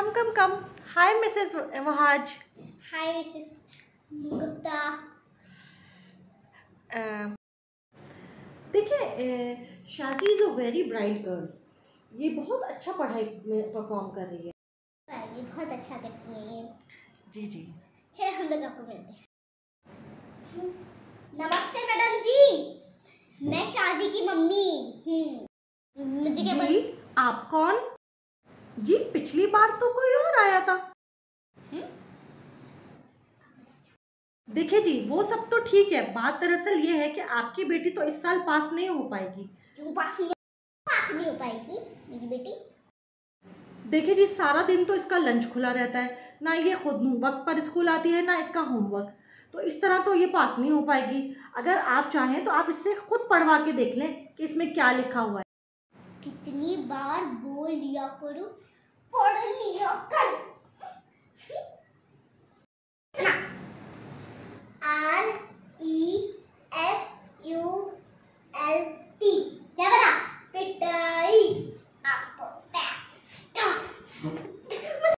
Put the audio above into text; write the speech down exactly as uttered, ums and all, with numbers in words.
Come, come, come. Hi, Missus Wahaj. Hi, Missus Gupta. Um, देखिए, Shaji is a very bright girl. ये बहुत अच्छा पढ़ाई में परफॉर्म कर रही है. ये बहुत अच्छा करती है ये. जी जी. चलिए हम लोग आपको मिलते हैं. नमस्ते मैडम जी, मैं शाजी की मम्मी हूँ. मुझे क्या जी, आप कौन? जी, पिछली बार तो कोई और आया था. देखिए जी, वो सब तो ठीक है. बात दरअसल ये है कि आपकी बेटी तो इस साल पास नहीं हो पाएगी. क्यों पास नहीं पास नहीं हो पाएगी मेरी बेटी? देखिए जी, सारा दिन तो इसका लंच खुला रहता है. ना ये खुद वक्त पर स्कूल आती है, ना इसका होमवर्क. तो इस तरह तो ये पास नहीं हो पाएगी. अगर आप चाहें तो आप इससे खुद पढ़वा के देख लें कि इसमें क्या लिखा हुआ है. कितनी बार बोल लिया करो, पढ़ लिया कर.